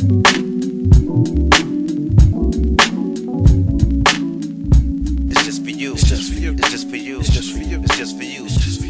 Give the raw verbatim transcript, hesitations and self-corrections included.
It's just for you. It's just for you. It's just for you. It's just for you. It's just for you. It's just for you.